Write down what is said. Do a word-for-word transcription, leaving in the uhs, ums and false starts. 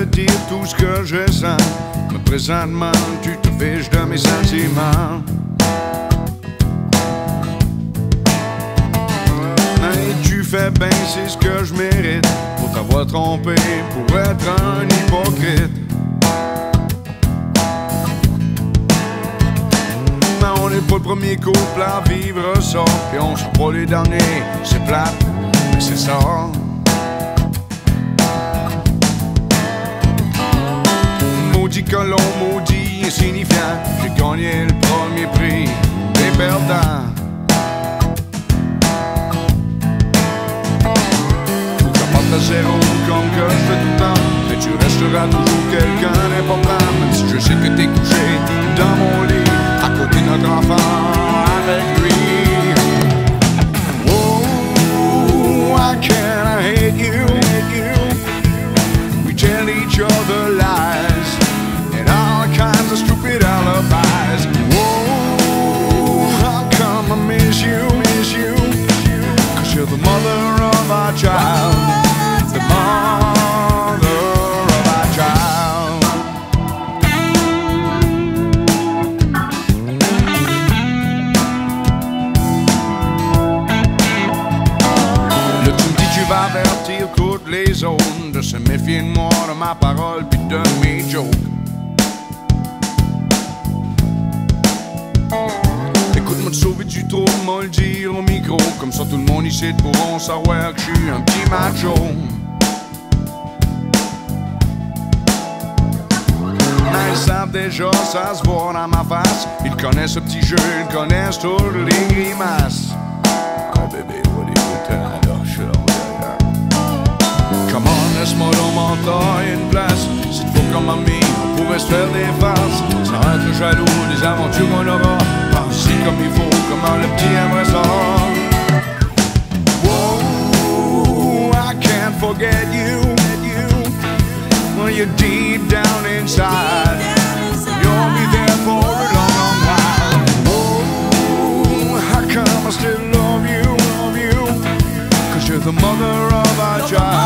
te dire tout ce que je sens. Mais présentement, tu te fiches de mes sentiments. Et tu fais bien, c'est ce que je mérite. Pour t'avoir trompé, pour être un hypocrite. Mais on n'est pas le premier couple à vivre ça. Puis on sera pas les derniers, c'est plate, mais c'est ça. Maudit colon, maudit insignifiant, j'ai gagné le premier prix des perdants. Faut que j'apporte à zéro comme que je fais tout le temps, mais tu resteras toujours quelqu'un d'important. Même si je sais que t'es couché dans mon lit, à côté de notre enfant, avec lui. Oh, why can't I hate you? We tell each other lies and all kinds of stupid alibis. Whoa, how come I miss you, miss you? Cause you're the mother of our child, the mother of our child. Là tu me dis tu vas avertir toutes les autres de se méfier de moi, de ma parole puis de mes jokes. Écoute-moi te sauver du trou, moi le dire au micro. Comme ça tout le monde ici pourront savoir que je suis un petit macho. Mais ils savent déjà, ça se voit dans ma face. Ils connaissent ce petit jeu, ils connaissent toutes les grimaces. Ah bébé, what do you tonight? Oh shit, oh yeah. Come on, laisse-moi dans mon temps une place. C'est faux comme ami, on pourrait se faire des farces. Sans être jaloux des aventures qu'on aura. Penser comme il faut, comment le petit aimerait ça. Whoa, I can't forget you. When you're deep down inside, you'll be there for a long, long while. Whoa, how come I still love you, love you? Cause you're the mother of our child.